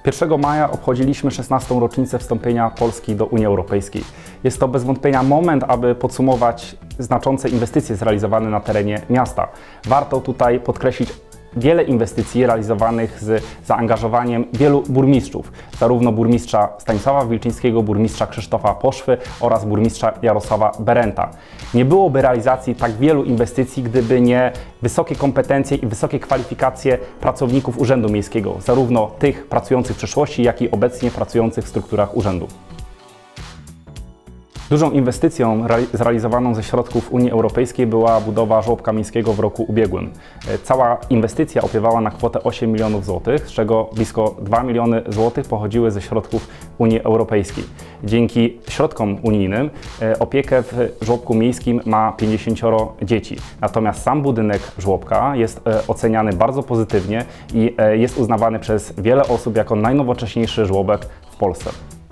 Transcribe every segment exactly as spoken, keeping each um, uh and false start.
pierwszego maja obchodziliśmy szesnastą rocznicę wstąpienia Polski do Unii Europejskiej. Jest to bez wątpienia moment, aby podsumować znaczące inwestycje zrealizowane na terenie miasta. Warto tutaj podkreślić wiele inwestycji realizowanych z zaangażowaniem wielu burmistrzów, zarówno burmistrza Stanisława Wilczyńskiego, burmistrza Krzysztofa Poszwy oraz burmistrza Jarosława Berenta. Nie byłoby realizacji tak wielu inwestycji, gdyby nie wysokie kompetencje i wysokie kwalifikacje pracowników Urzędu Miejskiego, zarówno tych pracujących w przeszłości, jak i obecnie pracujących w strukturach urzędu. Dużą inwestycją zrealizowaną ze środków Unii Europejskiej była budowa żłobka miejskiego w roku ubiegłym. Cała inwestycja opiewała na kwotę osiem milionów złotych, z czego blisko dwa miliony złotych pochodziły ze środków Unii Europejskiej. Dzięki środkom unijnym opiekę w żłobku miejskim ma pięćdziesięcioro dzieci. Natomiast sam budynek żłobka jest oceniany bardzo pozytywnie i jest uznawany przez wiele osób jako najnowocześniejszy żłobek w Polsce.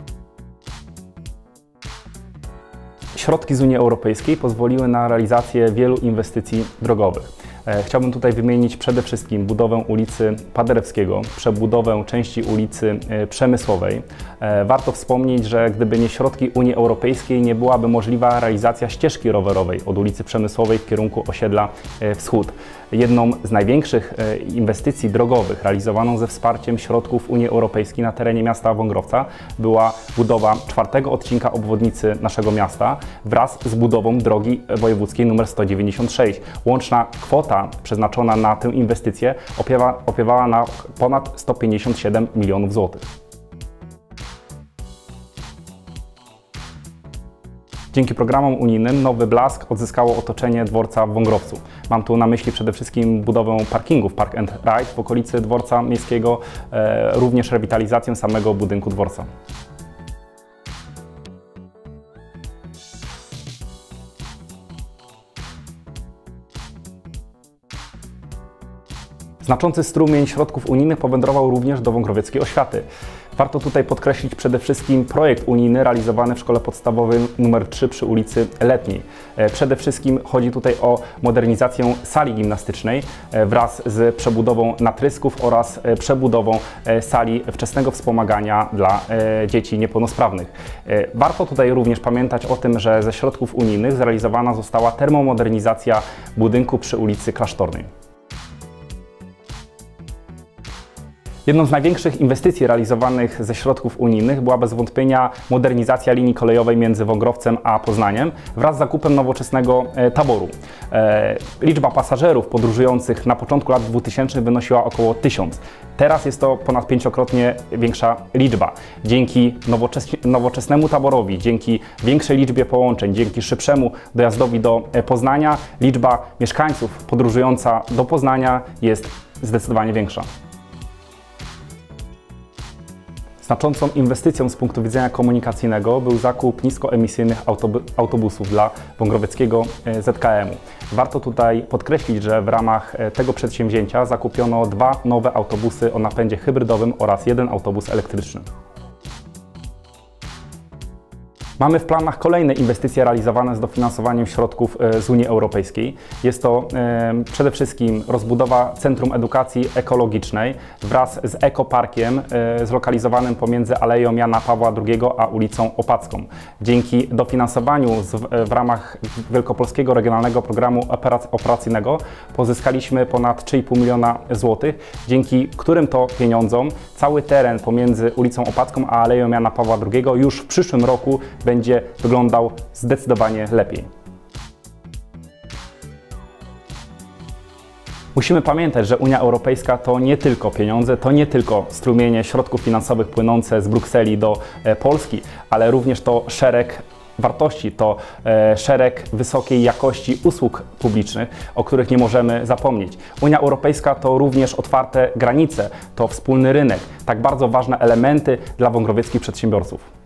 Środki z Unii Europejskiej pozwoliły na realizację wielu inwestycji drogowych. Chciałbym tutaj wymienić przede wszystkim budowę ulicy Paderewskiego, przebudowę części ulicy Przemysłowej. Warto wspomnieć, że gdyby nie środki Unii Europejskiej, nie byłaby możliwa realizacja ścieżki rowerowej od ulicy Przemysłowej w kierunku osiedla Wschód. Jedną z największych inwestycji drogowych realizowaną ze wsparciem środków Unii Europejskiej na terenie miasta Wągrowca była budowa czwartego odcinka obwodnicy naszego miasta wraz z budową drogi wojewódzkiej nr sto dziewięćdziesiąt sześć. Łączna kwota przeznaczona na tę inwestycję opiewa, opiewała na ponad sto pięćdziesiąt siedem milionów złotych. Dzięki programom unijnym Nowy Blask odzyskało otoczenie dworca w Wągrowcu. Mam tu na myśli przede wszystkim budowę parkingów Park and Ride w okolicy dworca miejskiego, e, również rewitalizację samego budynku dworca. Znaczący strumień środków unijnych powędrował również do wągrowieckiej oświaty. Warto tutaj podkreślić przede wszystkim projekt unijny realizowany w szkole podstawowej numer trzy przy ulicy Letniej. Przede wszystkim chodzi tutaj o modernizację sali gimnastycznej wraz z przebudową natrysków oraz przebudową sali wczesnego wspomagania dla dzieci niepełnosprawnych. Warto tutaj również pamiętać o tym, że ze środków unijnych zrealizowana została termomodernizacja budynku przy ulicy Klasztornej. Jedną z największych inwestycji realizowanych ze środków unijnych była bez wątpienia modernizacja linii kolejowej między Wągrowcem a Poznaniem wraz z zakupem nowoczesnego taboru. E, liczba pasażerów podróżujących na początku lat dwutysięcznych wynosiła około tysiąc. Teraz jest to ponad pięciokrotnie większa liczba. Dzięki nowoczes nowoczesnemu taborowi, dzięki większej liczbie połączeń, dzięki szybszemu dojazdowi do Poznania, liczba mieszkańców podróżująca do Poznania jest zdecydowanie większa. Znaczącą inwestycją z punktu widzenia komunikacyjnego był zakup niskoemisyjnych autobusów dla wągrowieckiego Z K M-u. Warto tutaj podkreślić, że w ramach tego przedsięwzięcia zakupiono dwa nowe autobusy o napędzie hybrydowym oraz jeden autobus elektryczny. Mamy w planach kolejne inwestycje realizowane z dofinansowaniem środków z Unii Europejskiej. Jest to e, przede wszystkim rozbudowa Centrum Edukacji Ekologicznej wraz z ekoparkiem e, zlokalizowanym pomiędzy Aleją Jana Pawła drugiego a ulicą Opacką. Dzięki dofinansowaniu z, w ramach Wielkopolskiego Regionalnego Programu Operacyjnego pozyskaliśmy ponad trzy i pół miliona złotych, dzięki którym to pieniądzom cały teren pomiędzy ulicą Opacką a Aleją Jana Pawła drugiego już w przyszłym roku będzie wyglądał zdecydowanie lepiej. Musimy pamiętać, że Unia Europejska to nie tylko pieniądze, to nie tylko strumienie środków finansowych płynące z Brukseli do Polski, ale również to szereg wartości, to e, szereg wysokiej jakości usług publicznych, o których nie możemy zapomnieć. Unia Europejska to również otwarte granice, to wspólny rynek, tak bardzo ważne elementy dla wągrowieckich przedsiębiorców.